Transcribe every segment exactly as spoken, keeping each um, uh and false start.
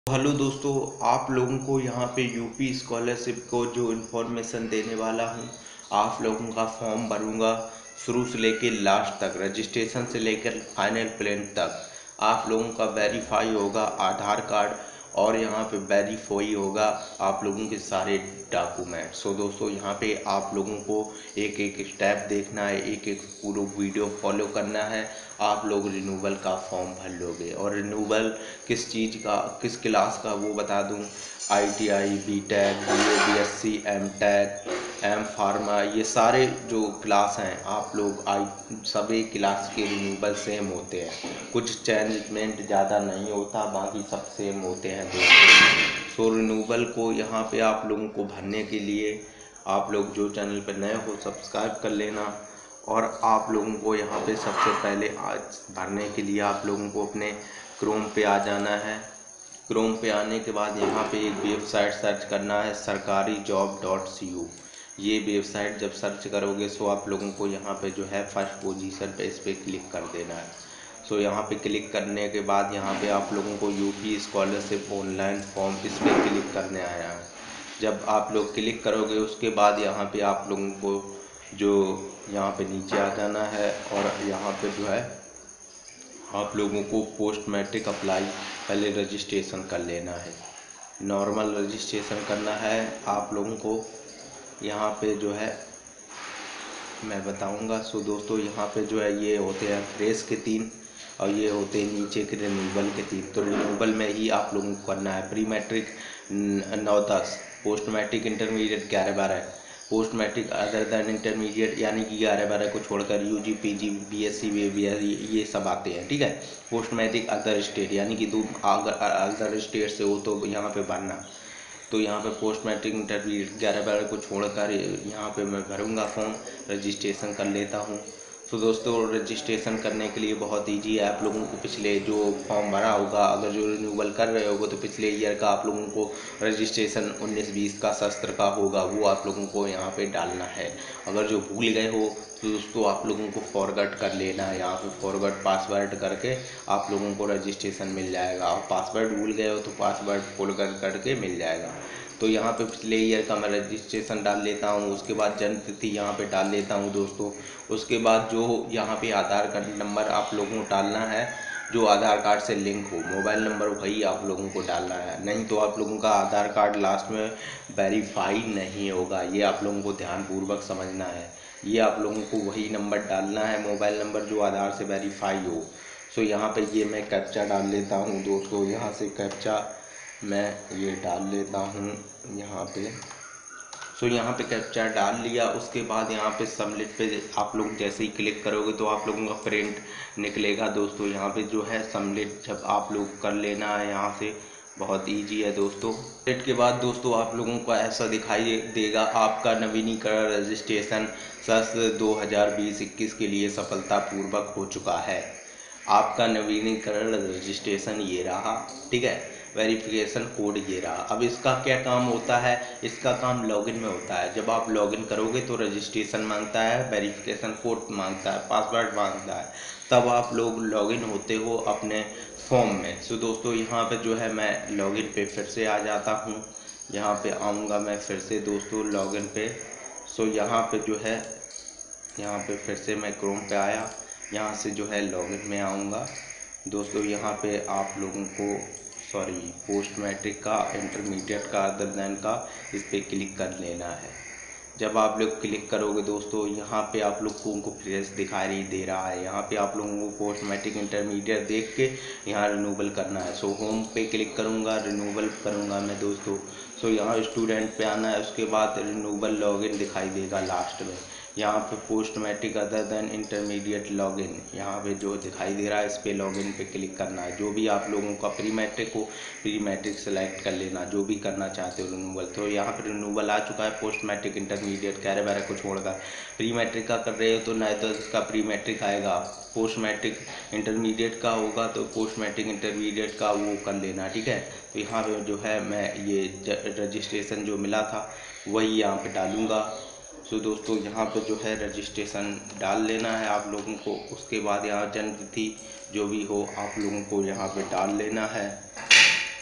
Hello दोस्तों, आप लोगों को यहाँ पे यूपी स्कॉलरशिप को जो इन्फॉर्मेशन देने वाला हूँ। आप लोगों का फॉर्म भरूँगा शुरू से लेकर लास्ट तक, रजिस्ट्रेशन से लेकर फाइनल प्रिंट तक। आप लोगों का वेरीफाई होगा आधार कार्ड, और यहाँ पे वेरीफाई होगा आप लोगों के सारे डॉक्यूमेंट। सो दोस्तों, यहाँ पे आप लोगों को एक एक स्टेप देखना है, एक एक पूरा वीडियो फॉलो करना है। आप लोग रिन्यूअल का फॉर्म भर लोगे, और रिन्यूअल किस चीज़ का, किस क्लास का वो बता दूं। ITI, B Tech, BA, BSc, M Tech, M pharma, ये सारे जो क्लास हैं आप लोग आई सभी क्लास के रिन्यूअल सेम होते हैं। कुछ चेंजमेंट ज़्यादा नहीं होता, बाकी सब सेम होते हैं दोस्तों। सो रिन्यूअल को यहाँ पे आप लोगों को भरने के लिए आप लोग जो चैनल पर नए हो सब्सक्राइब कर लेना। और आप लोगों को यहाँ पे सबसे पहले आज भरने के लिए आप लोगों को अपने क्रोम पे आ जाना है। क्रोम पे आने के बाद यहाँ पे एक वेबसाइट सर्च करना है, सरकारी जॉब डॉट सी ओ। ये वेबसाइट जब सर्च करोगे सो आप लोगों को यहाँ पे जो है फर्स्ट पोजीशन पे इस पर क्लिक कर देना है। सो यहाँ पे क्लिक करने के बाद यहाँ पे आप लोगों को यूपी स्कॉलरशिप ऑनलाइन फॉर्म इस पर क्लिक करने आया है। जब आप लोग क्लिक करोगे उसके बाद यहाँ पे आप लोगों को जो यहाँ पे नीचे आ जाना है, और यहाँ पे जो है आप लोगों को पोस्ट मैट्रिक अप्लाई पहले रजिस्ट्रेशन कर लेना है। नॉर्मल रजिस्ट्रेशन करना है आप लोगों को। यहाँ पे जो है मैं बताऊंगा। सो दोस्तों, यहाँ पे जो है ये होते हैं फ्रेश के तीन, और ये होते हैं नीचे के रिन्यूअल के तीन। तो रिन्यूअल में ही आप लोगों को करना है प्री मैट्रिक नौ दस, पोस्ट मैट्रिक इंटरमीडिएट ग्यारह बारह, post matric other than intermediate यानी कि ग्यारह बारह को छोड़कर U G P G B S C B ये सब आते हैं, ठीक है। पोस्ट मैट्रिक अदर स्टेट यानी कि दो अदर स्टेट से हो तो यहाँ पे भरना। तो यहाँ पे पोस्ट मैट्रिक इंटरमीडिएट ग्यारह बारह को छोड़कर यहाँ पे मैं भरूँगा फॉर्म, रजिस्ट्रेशन कर लेता हूँ। तो दोस्तों, रजिस्ट्रेशन करने के लिए बहुत ईजी है। आप लोगों को पिछले जो फॉर्म भरा होगा, अगर जो रिन्यूअल कर रहे होगे तो पिछले ईयर का आप लोगों को रजिस्ट्रेशन उन्नीस बीस का शस्त्र का होगा, वो आप लोगों को यहाँ पे डालना है। अगर जो भूल गए हो तो दोस्तों आप लोगों को फॉरवर्ड कर लेना है। यहाँ पे फॉरवर्ड पासवर्ड करके आप लोगों को रजिस्ट्रेशन मिल जाएगा, और पासवर्ड भूल गए हो तो पासवर्ड फॉरवर्ड करके मिल जाएगा। तो यहाँ पे पिछले ईयर का मैं रजिस्ट्रेशन डाल लेता हूँ, उसके बाद जन्म तिथि यहाँ पे डाल लेता हूँ दोस्तों। उसके बाद जो यहाँ पे आधार कार्ड नंबर आप लोगों को डालना है, जो आधार कार्ड से लिंक हो, मोबाइल नंबर वही आप लोगों को डालना है। नहीं तो आप लोगों का आधार कार्ड लास्ट में वेरीफाई नहीं होगा, ये आप लोगों को ध्यानपूर्वक समझना है। ये आप लोगों को वही नंबर डालना है, मोबाइल नंबर जो आधार से वेरीफाई हो। सो यहाँ पे ये मैं कैप्चा डाल लेता हूँ दोस्तों। यहाँ से कैप्चा मैं ये डाल लेता हूँ यहाँ पे। सो यहाँ पे कैप्चा डाल लिया, उसके बाद यहाँ पे सबमिट पे आप लोग जैसे ही क्लिक करोगे तो आप लोगों का प्रिंट निकलेगा दोस्तों। यहाँ पे जो है सबमिट जब आप लोग कर लेना है, यहाँ से बहुत इजी है दोस्तों। सबमिट के बाद दोस्तों आप लोगों को ऐसा दिखाई देगा, आपका नवीनीकरण रजिस्ट्रेशन सत्र दो हज़ार बीस इक्कीस के लिए सफलतापूर्वक हो चुका है। आपका नवीनीकरण रजिस्ट्रेशन ये रहा, ठीक है। वेरिफिकेशन कोड ये रहा। अब इसका क्या काम होता है, इसका काम लॉगिन में होता है। जब आप लॉगिन करोगे तो रजिस्ट्रेशन मांगता है, वेरिफिकेशन कोड मांगता है, पासवर्ड मांगता है, तब आप लोग लॉगिन होते हो अपने फॉर्म में। सो दोस्तों, यहाँ पे जो है मैं लॉगिन पे फिर से आ जाता हूँ। यहाँ पे आऊँगा मैं फिर से दोस्तों लॉगिन पे। सो यहाँ पे जो है, यहाँ पे फिर से मैं क्रोम पे आया, यहाँ से जो है लॉगिन में आऊँगा दोस्तों। यहाँ पे आप लोगों को सॉरी पोस्ट मैट्रिक का, इंटरमीडिएट का, अदर दैन का, इस पर क्लिक कर लेना है। जब आप लोग क्लिक करोगे दोस्तों, यहाँ पे आप लोगों को फ्रेश दिखाई दे रहा है। यहाँ पे आप लोगों को पोस्ट मैट्रिक इंटरमीडिएट देख के यहाँ रिन्यूअल करना है। सो होम पे क्लिक करूँगा, रिन्यूअल करूँगा मैं दोस्तों। सो यहाँ स्टूडेंट पे आना है, उसके बाद रिन्यूअल लॉगिन दिखाई देगा लास्ट में। यहाँ पे post matric other than intermediate login यहाँ पे जो दिखाई दे रहा है, इस पे लॉगिन पे क्लिक करना है। जो भी आप लोगों का प्री मैट्रिक हो, प्री मैट्रिक सेलेक्ट कर लेना, जो भी करना चाहते हो रिन्यूअल। तो यहाँ पे रिन्यूअल आ चुका है, पोस्ट मैट्रिक इंटरमीडिएट ग्यारह बारह को छोड़कर। प्री मैट्रिक का कर रहे हो तो नौ दस का प्री मैट्रिक आएगा, पोस्ट मैट्रिक इंटरमीडिएट का होगा तो पोस्ट मैट्रिक इंटरमीडिएट का वो कर लेना, ठीक है। तो यहाँ पे जो है मैं ये रजिस्ट्रेशन जो मिला था वही यहाँ पे डालूँगा। सो दोस्तों, यहाँ पे जो है रजिस्ट्रेशन डाल लेना है आप लोगों को। उसके बाद यहाँ जन्म तिथि जो भी हो आप लोगों को यहाँ पे डाल लेना है,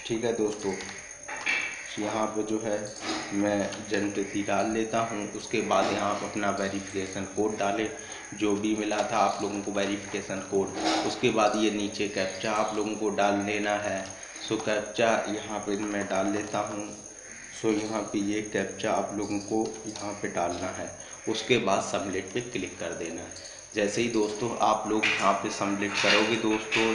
ठीक है दोस्तों, यहाँ पे जो है मैं जन्म तिथि डाल लेता हूँ। उसके बाद यहाँ पर अपना वेरिफिकेशन कोड डालें, जो भी मिला था आप लोगों को वेरिफिकेशन कोड। उसके बाद ये नीचे कैप्चा आप लोगों को डाल लेना है। सो कैप्चा यहाँ पे मैं डाल लेता हूँ। सो यहाँ पे ये कैप्चा आप लोगों को यहाँ पे डालना है। उसके बाद सबमिट पे क्लिक कर देना है। जैसे ही दोस्तों आप लोग यहाँ पे सबमिट करोगे दोस्तों,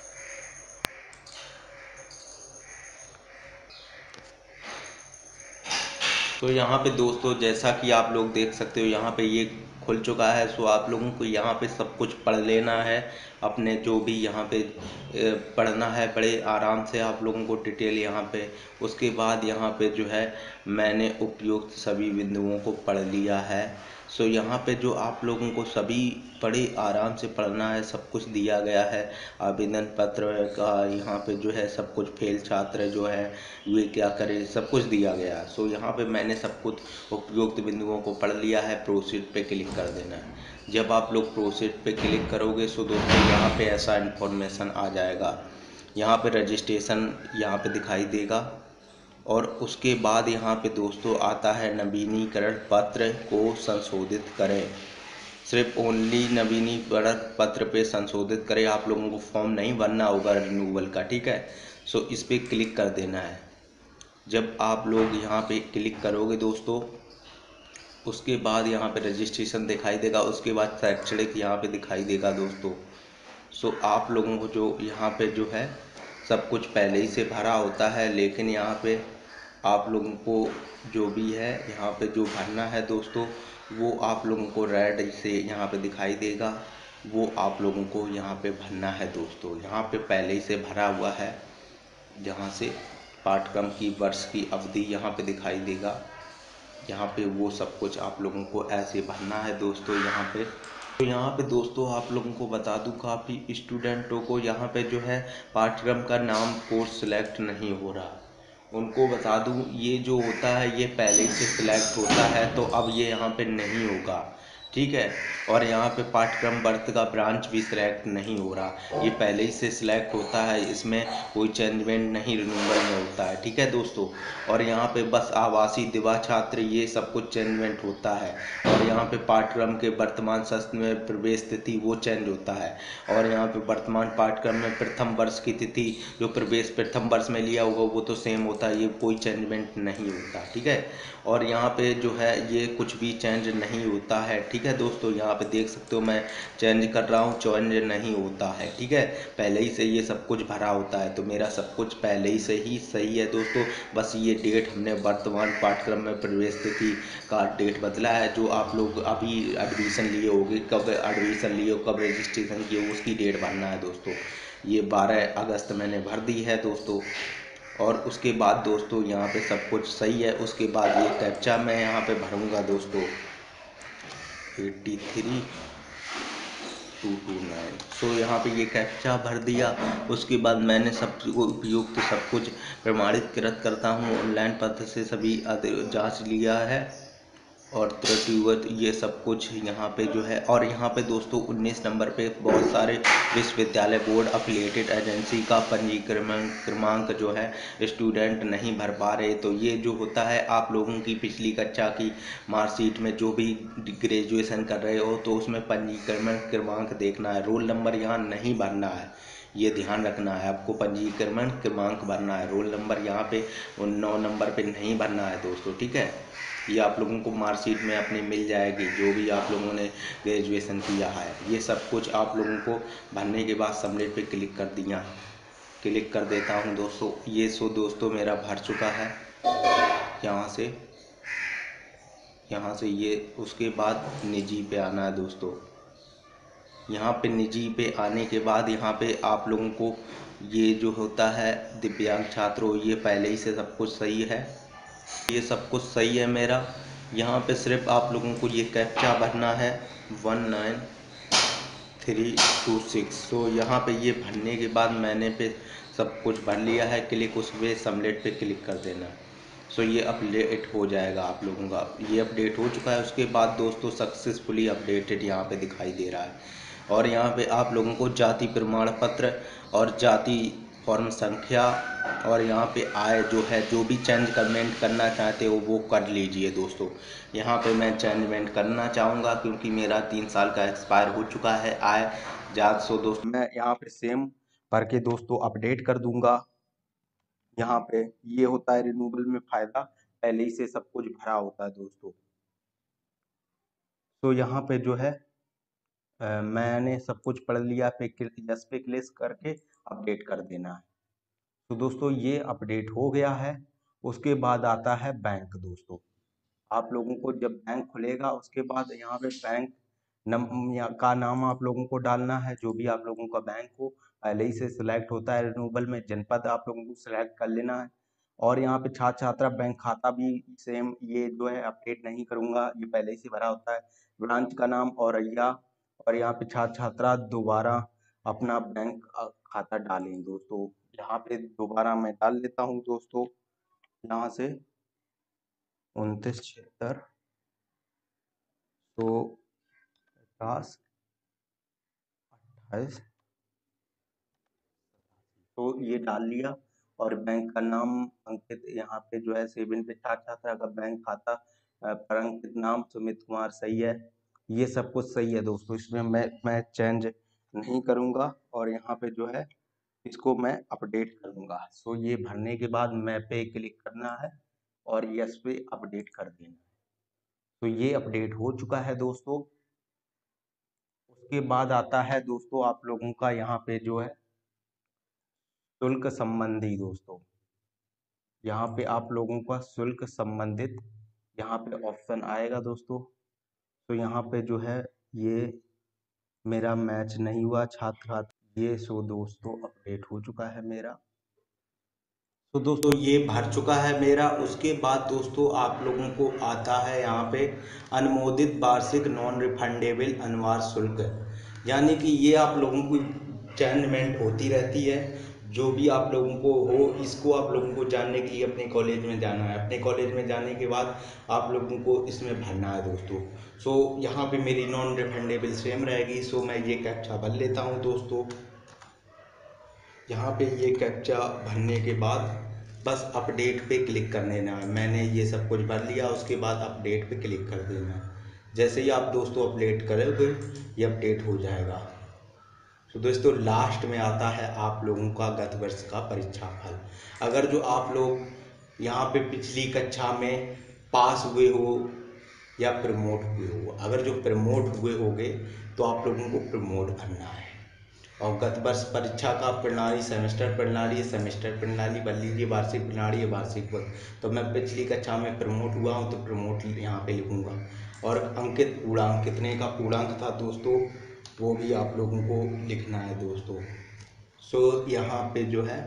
तो यहाँ पे दोस्तों जैसा कि आप लोग देख सकते हो यहाँ पे ये खुल चुका है। सो आप लोगों को यहाँ पे सब कुछ पढ़ लेना है, अपने जो भी यहाँ पे पढ़ना है बड़े आराम से आप लोगों को डिटेल यहाँ पे। उसके बाद यहाँ पे जो है मैंने उपयुक्त सभी बिंदुओं को पढ़ लिया है। सो यहाँ पे जो आप लोगों को सभी बड़े आराम से पढ़ना है, सब कुछ दिया गया है। आवेदन पत्र का यहाँ पे जो है सब कुछ, फेल छात्र जो है ये क्या करे, सब कुछ दिया गया है। सो यहाँ पे मैंने सब कुछ उपयुक्त बिंदुओं को पढ़ लिया है। प्रोसीड पे क्लिक कर देना है। जब आप लोग प्रोसीड पे क्लिक करोगे सो दोस्तों यहाँ पे ऐसा इन्फॉर्मेशन आ जाएगा। यहाँ पे रजिस्ट्रेशन यहाँ पे दिखाई देगा और उसके बाद यहाँ पे दोस्तों आता है नवीनीकरण पत्र को संशोधित करें। सिर्फ ओनली नवीनीकरण पत्र पे संशोधित करें, आप लोगों को फॉर्म नहीं भरना होगा रिन्यूअल का, ठीक है। सो इस पर क्लिक कर देना है। जब आप लोग यहाँ पे क्लिक करोगे दोस्तों, उसके बाद यहाँ पे रजिस्ट्रेशन दिखाई देगा। उसके बाद शैक्षणिक यहाँ पे दिखाई देगा दोस्तों। सो आप लोगों को जो यहाँ पे जो है सब कुछ पहले ही से भरा होता है, लेकिन यहाँ पे आप लोगों को जो भी है यहाँ पे जो भरना है दोस्तों, वो आप लोगों को रेड से यहाँ पे दिखाई देगा, वो आप लोगों को यहाँ पे भरना है दोस्तों। यहाँ पे पहले ही से भरा हुआ है, जहाँ से पाठ्यक्रम की वर्ष की अवधि यहाँ पे दिखाई देगा। यहाँ पे वो सब कुछ आप लोगों को ऐसे भरना है दोस्तों। यहाँ पे तो यहाँ पे दोस्तों आप लोगों को बता दूं, काफ़ी स्टूडेंटों को यहाँ पे जो है पाठ्यक्रम का नाम कोर्स सिलेक्ट नहीं हो रहा। उनको बता दूं ये जो होता है ये पहले ही से सिलेक्ट होता है, तो अब ये यहाँ पे नहीं होगा, ठीक है। और यहाँ पे पाठ्यक्रम वर्ष का ब्रांच भी सिलेक्ट नहीं हो रहा, ये पहले ही से सिलेक्ट होता है, इसमें कोई चेंजमेंट नहीं रिन्यूअल में होता है, ठीक है दोस्तों। और यहाँ पे बस आवासीय दिवा छात्र ये सब कुछ चेंजमेंट होता है। और यहाँ पे पाठ्यक्रम के वर्तमान सत्र में प्रवेश तिथि वो चेंज होता है। और यहाँ पे वर्तमान पाठ्यक्रम में प्रथम वर्ष की तिथि जो प्रवेश प्रथम वर्ष में लिया होगा वो तो सेम होता है, ये कोई चेंजमेंट नहीं होता, ठीक है। और यहाँ पे जो है ये कुछ भी चेंज नहीं होता है, ठीक है दोस्तों। यहाँ पे देख सकते हो मैं चेंज कर रहा हूँ, चेंज नहीं होता है, ठीक है। पहले ही से ये सब कुछ भरा होता है, तो मेरा सब कुछ पहले ही से ही सही है दोस्तों। बस ये डेट हमने वर्तमान पाठ्यक्रम में प्रवेश तिथि का डेट बदला है। जो आप लोग अभी एडमिशन लिए होगे, कब एडमिशन लिए हो, कब रजिस्ट्रेशन किए हो, उसकी डेट भरना है दोस्तों। ये बारह अगस्त मैंने भर दी है दोस्तों। और उसके बाद दोस्तों यहाँ पे सब कुछ सही है। उसके बाद ये कैप्चा मैं यहाँ पे भरूंगा दोस्तों, eighty three two two nine. So यहाँ पे ये कैप्चा भर दिया। उसके बाद मैंने सब उपयुक्त सब कुछ प्रमाणित कृत करता हूँ, ऑनलाइन पद्धति से सभी जांच लिया है और त्रुटिवत ये सब कुछ यहाँ पे जो है। और यहाँ पे दोस्तों उन्नीस नंबर पे बहुत सारे विश्वविद्यालय बोर्ड अफिलिएटेड एजेंसी का पंजीकरण क्रमांक जो है स्टूडेंट नहीं भर पा रहे। तो ये जो होता है आप लोगों की पिछली कक्षा की मार्कशीट में जो भी ग्रेजुएशन कर रहे हो तो उसमें पंजीकरण क्रमांक देखना है, रोल नंबर यहाँ नहीं भरना है, ये ध्यान रखना है। आपको पंजीकरण क्रमांक भरना है, रोल नंबर यहाँ पे नौ नंबर पे नहीं भरना है दोस्तों, ठीक है। ये आप लोगों को मार्कशीट में अपनी मिल जाएगी जो भी आप लोगों ने ग्रेजुएशन किया है। ये सब कुछ आप लोगों को भरने के बाद सबमिट पे क्लिक कर दिया, क्लिक कर देता हूँ दोस्तों। ये सो दोस्तों मेरा भर चुका है यहाँ से, यहाँ से ये। उसके बाद निजी पे आना है दोस्तों। यहाँ पे निजी पे आने के बाद यहाँ पे आप लोगों को ये जो होता है दिव्यांग छात्रों, ये पहले ही से सब कुछ सही है, ये सब कुछ सही है मेरा। यहाँ पे सिर्फ आप लोगों को ये कैप्चा भरना है one nine three two six. तो यहाँ पे ये भरने के बाद मैंने पे सब कुछ भर लिया है, क्लिक उस पे सबमिट पे क्लिक कर देना। सो ये अपडेट हो जाएगा आप लोगों का, ये अपडेट हो चुका है। उसके बाद दोस्तों सक्सेसफुली अपडेटेड यहाँ पे दिखाई दे रहा है। और यहाँ पे आप लोगों को जाति प्रमाण पत्र और जाति फॉर्म संख्या और यहाँ पे आय जो है, जो भी चेंज कमेंट करना चाहते हो वो कर लीजिए दोस्तों। यहाँ पे मैं चेंजमेंट करना चाहूँगा क्योंकि मेरा तीन साल का एक्सपायर हो चुका है आय जात। सो दोस्तों मैं यहाँ पे सेम भर के दोस्तों अपडेट कर दूंगा। यहाँ पे ये होता है रिन्यूएबल में फायदा, पहले ही से सब कुछ भरा होता है दोस्तों। तो यहाँ पे जो है अ, मैंने सब कुछ पढ़ लिया पे यस पे क्लिक करके अपडेट कर देना है। तो दोस्तों ये अपडेट हो गया है। उसके बाद आता है बैंक दोस्तों। आप लोगों को जब बैंक खुलेगा उसके बाद यहाँ पे बैंक नम या का नाम आप लोगों को डालना है, जो भी आप लोगों का बैंक हो पहले ही से सिलेक्ट होता है रिन्यूएबल में। जनपद आप लोगों को सिलेक्ट कर लेना है। और यहाँ पे छात्र छात्रा बैंक खाता भी सेम, ये जो है अपडेट नहीं करूंगा, ये पहले ही से भरा होता है। ब्रांच का नाम औरैया, और यहाँ पे छात्र छात्रा दोबारा अपना बैंक खाता डालें दोस्तों। यहाँ पे दोबारा मैं डाल लेता हूँ दोस्तों, यहाँ से उनतीस छिहत्तर सौ पचास अट्ठाईस, तो ये डाल लिया। और बैंक का नाम अंकित, यहाँ पे जो है सेविन पे छात्र छात्रा का बैंक खाता पर अंकित नाम सुमित कुमार सही है। ये सब कुछ सही है दोस्तों, इसमें मैं मैं चेंज नहीं करूंगा। और यहाँ पे जो है इसको मैं अपडेट करूंगा। सो ये भरने के बाद मैं पे क्लिक करना है और यस पे अपडेट कर देना है। तो ये अपडेट हो चुका है दोस्तों। उसके बाद आता है दोस्तों आप लोगों का यहाँ पे जो है शुल्क संबंधी दोस्तों। यहाँ पे आप लोगों का शुल्क संबंधित यहाँ पे ऑप्शन आएगा दोस्तों। तो यहाँ पे जो है ये मेरा मैच नहीं हुआ छात्र छात्र, ये सो दोस्तों अपडेट हो चुका है मेरा। तो दोस्तों ये भर चुका है मेरा। उसके बाद दोस्तों आप लोगों को आता है यहाँ पे अनुमोदित वार्षिक नॉन रिफंडेबल अनिवार्य शुल्क, यानी कि ये आप लोगों को चेंजमेंट होती रहती है। जो भी आप लोगों को हो, इसको आप लोगों को जानने के लिए अपने कॉलेज में जाना है। अपने कॉलेज में जाने के बाद आप लोगों को इसमें भरना है दोस्तों। सो यहाँ पे मेरी नॉन रिफंडेबल सेम रहेगी। सो मैं ये कैप्चा भर लेता हूँ दोस्तों। यहाँ पे ये कैप्चा भरने के बाद बस अपडेट पे क्लिक कर देना है। मैंने ये सब कुछ भर लिया, उसके बाद अपडेट पे क्लिक कर देना है। जैसे ही आप दोस्तों अपडेट करोगे ये अपडेट हो जाएगा। तो दोस्तों लास्ट में आता है आप लोगों का गत वर्ष का परीक्षा फल। अगर जो आप लोग यहाँ पे पिछली कक्षा में पास हुए हो या प्रमोट हुए हो, अगर जो प्रमोट हुए होगे तो आप लोगों को प्रमोट भरना है। और गत वर्ष परीक्षा का प्रणाली सेमेस्टर प्रणाली है, सेमेस्टर प्रणाली भर लीजिए। वार्षिक प्रणाली है, वार्षिक वर्ष। तो मैं पिछली कक्षा में प्रमोट हुआ हूँ तो प्रमोट यहाँ पे लिखूंगा। और अंकित पूर्णांक कितने का पूर्णांक था दोस्तों, वो भी आप लोगों को लिखना है दोस्तों। सो यहाँ पे जो है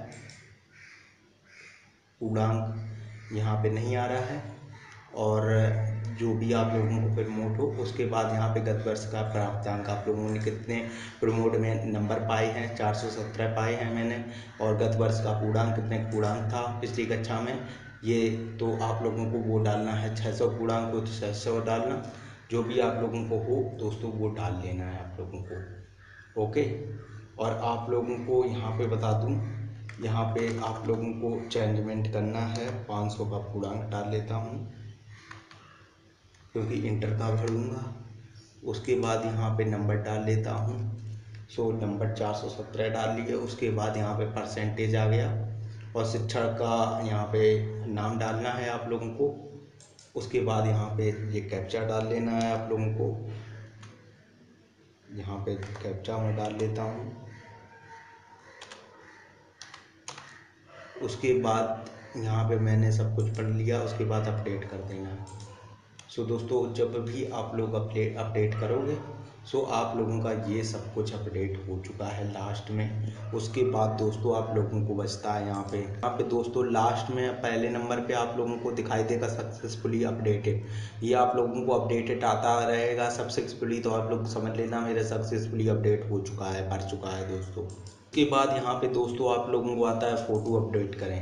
पूर्णांक यहाँ पे नहीं आ रहा है। और जो भी आप लोगों को प्रमोट हो उसके बाद यहाँ पे गत वर्ष का प्राप्तांक आप लोगों ने कितने प्रमोट में नंबर पाए हैं, चार सौ सत्रह पाए हैं मैंने। और गत वर्ष का पूर्णांक कितने पूर्णांक था पिछली कक्षा में, ये तो आप लोगों को वो डालना है। छः सौ पूर्णांक हो तो छः सौ डालना, जो भी आप लोगों को हो दोस्तों वो डाल लेना है आप लोगों को। ओके। और आप लोगों को यहाँ पे बता दूँ, यहाँ पे आप लोगों को चेंजमेंट करना है। पाँच सौ का पूर्णांक डाल लेता हूँ क्योंकि इंटर का भरूँगा। उसके बाद यहाँ पे नंबर डाल लेता हूँ। सो नंबर चार सौ सत्रह डाल लिए। उसके बाद यहाँ पे परसेंटेज आ गया और शिक्षण का यहाँ पे नाम डालना है आप लोगों को। उसके बाद यहाँ पे ये कैप्चा डाल लेना है आप लोगों को। यहाँ पे कैप्चा मैं डाल लेता हूँ। उसके बाद यहाँ पे मैंने सब कुछ पढ़ लिया, उसके बाद अपडेट कर देना। सो दोस्तों जब भी आप लोग अपडेट अपडेट करोगे सो आप लोगों का ये सब कुछ अपडेट हो चुका है लास्ट में। उसके बाद दोस्तों आप लोगों को बचता है यहाँ पे यहाँ पे दोस्तों लास्ट में पहले नंबर पे आप लोगों को दिखाई देगा सक्सेसफुली अपडेटेड। ये आप लोगों को अपडेटेड आता रहेगा सक्सेसफुली, तो आप लोग समझ लेना मेरा सक्सेसफुली अपडेट हो चुका है, भर चुका है दोस्तों। उसके बाद यहाँ पे दोस्तों आप लोगों को आता है फ़ोटो अपडेट करें।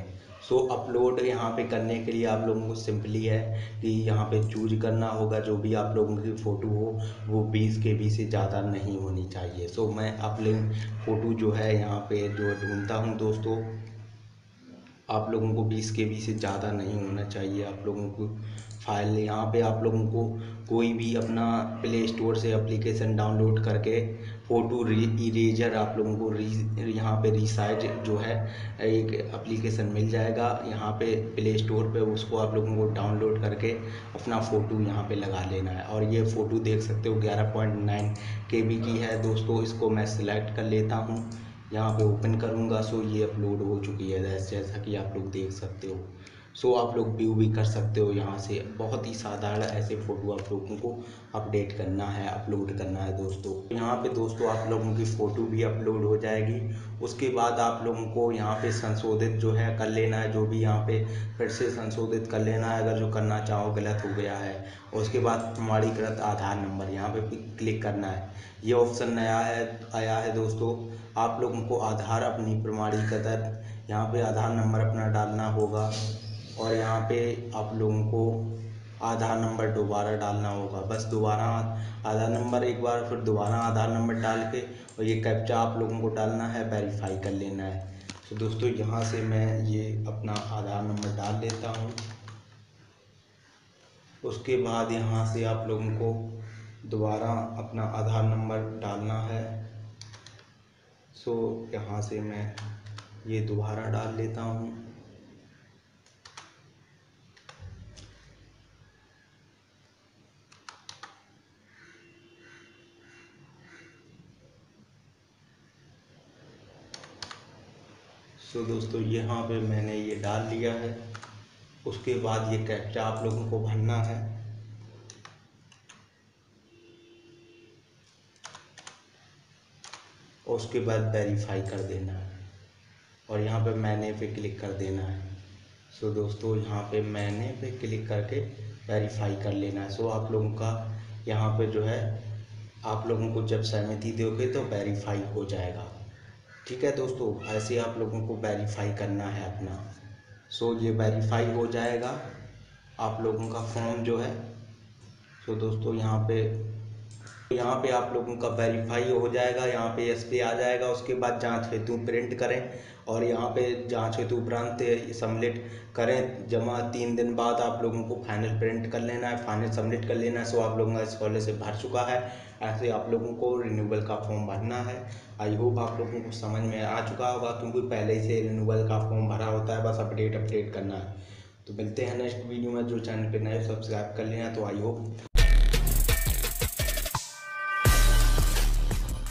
सो अपलोड यहाँ पे करने के लिए आप लोगों को सिंपली है कि यहाँ पे चूज करना होगा, जो भी आप लोगों की फ़ोटो हो वो बीस के बी से ज़्यादा नहीं होनी चाहिए। सो मैं अपनी फ़ोटो जो है यहाँ पे जो ढूंढता हूँ दोस्तों, आप लोगों को बीस के बी से ज़्यादा नहीं होना चाहिए। आप लोगों को फाइल यहाँ पे आप लोगों को कोई भी अपना प्ले स्टोर से एप्लीकेशन डाउनलोड करके फ़ोटो इरेजर आप लोगों को री यहाँ पे रीसाइज जो है एक एप्लीकेशन मिल जाएगा यहाँ पे प्ले स्टोर पे, उसको आप लोगों को डाउनलोड करके अपना फ़ोटो यहाँ पे लगा लेना है। और ये फ़ोटो देख सकते हो ग्यारह पॉइंट नाइन के बी की है दोस्तों। इसको मैं सिलेक्ट कर लेता हूँ, यहाँ पे ओपन करूँगा। सो ये अपलोड हो चुकी है जैसा कि आप लोग देख सकते हो। सो आप लोग व्यू भी कर सकते हो यहाँ से। बहुत ही साधारण ऐसे फ़ोटो आप लोगों को अपडेट करना है, अपलोड करना है दोस्तों। यहाँ पे दोस्तों आप लोगों की फ़ोटो भी अपलोड हो जाएगी। उसके बाद आप लोगों को यहाँ पे संशोधित जो है कर लेना है, जो भी यहाँ पे फिर से संशोधित कर लेना है अगर जो करना चाहो गलत हो गया है। उसके बाद प्रमाणीकृत आधार नंबर यहाँ पे क्लिक करना है। ये ऑप्शन नया है आया है दोस्तों। आप लोगों को आधार अपनी प्रमाणीकृत यहाँ पे आधार नंबर अपना डालना होगा, और यहाँ पे आप लोगों को आधार नंबर दोबारा डालना होगा। बस दोबारा आधार नंबर एक बार, फिर दोबारा आधार नंबर डाल के और ये कैप्चा आप लोगों को डालना है, वेरीफाई कर लेना है। तो दोस्तों यहाँ से मैं ये अपना आधार नंबर डाल लेता हूँ। उसके बाद यहाँ से आप लोगों को दोबारा अपना आधार नंबर डालना है। सो यहाँ से मैं ये दोबारा डाल लेता हूँ। सो दोस्तों यहाँ पे मैंने ये डाल लिया है। उसके बाद ये कैप्चा आप लोगों को भरना है। और उसके बाद वेरीफाई कर देना है, और यहाँ पे मैंने पे क्लिक कर देना है। सो दोस्तों यहाँ पे मैंने पे क्लिक करके वेरीफाई कर लेना है। सो आप लोगों का यहाँ पे जो है आप लोगों को जब सहमति दोगे तो वेरीफाई हो जाएगा। ठीक है दोस्तों, ऐसे आप लोगों को वेरीफाई करना है अपना। सो ये वेरीफाई हो जाएगा आप लोगों का फॉर्म जो है। सो दोस्तों यहाँ पे यहाँ पे आप लोगों का वेरीफाई हो जाएगा, यहाँ पे एस पे आ जाएगा। उसके बाद जांच हेतु प्रिंट करें, और यहाँ पे जांच हेतु उपरांत सबमिट करें जमा तीन दिन बाद आप लोगों को फाइनल प्रिंट कर लेना है, फाइनल सबमिट कर लेना है। सो आप लोगों का स्कॉलरशिप भर चुका है। ऐसे आप लोगों को रिन्यूअल का फॉर्म भरना है। आई होप आप लोगों को समझ में आ चुका होगा, क्योंकि पहले से रिन्यूअल का फॉर्म भरा होता है, बस अपडेट अपडेट करना है। तो मिलते हैं नेक्स्ट वीडियो में। जो चैनल पे नए सब्सक्राइब कर लेना। तो आई होप